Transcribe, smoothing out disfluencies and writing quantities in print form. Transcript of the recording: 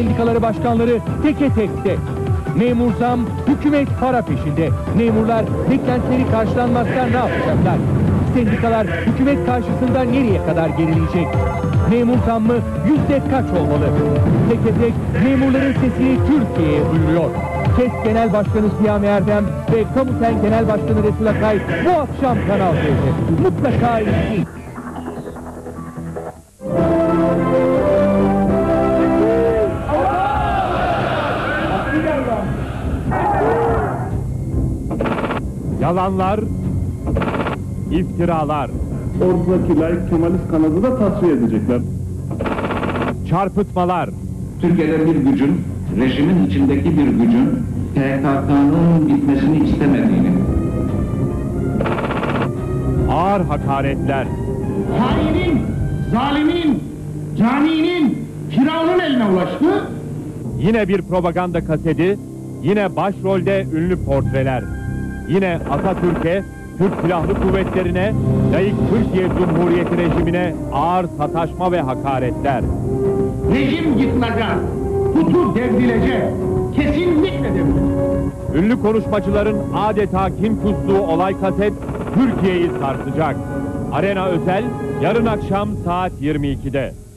sendikaları başkanları teke tekte. Memur zam, hükümet para peşinde. Memurlar beklentileri karşılanmazsa ne yapacaklar? Sendikalar hükümet karşısında nereye kadar gerileyecek? Memur zammı yüzde kaç olmalı? Teke tek memurların sesini Türkiye'ye duyuruyor. KES Genel Başkanı Siyami Erdem ve Kamusen Genel Başkanı Resul Akay bu akşam Kanal D'de. Mutlaka izleyin. Yalanlar, iftiralar. Ortadaki laik Kemalist kanadı da tasfiye edecekler. Çarpıtmalar. Türkiye'de bir gücün, rejimin içindeki bir gücün PKK'nın bitmesini istemediğini, Ağır hakaretler. Hainin, zalimin, caninin, Firavun'un eline ulaştı. Yine bir propaganda kaseti, yine başrolde ünlü portreler. Yine Atatürk'e, Türk Silahlı Kuvvetlerine, layık Türkiye Cumhuriyeti rejimine ağır sataşma ve hakaretler. Rejim yıkılacak, kutu devrilecek, kesinlikle devrilecek. Ünlü konuşmacıların adeta kin kusduğu olay kaset Türkiye'yi sarsacak. Arena özel, yarın akşam saat 22'de.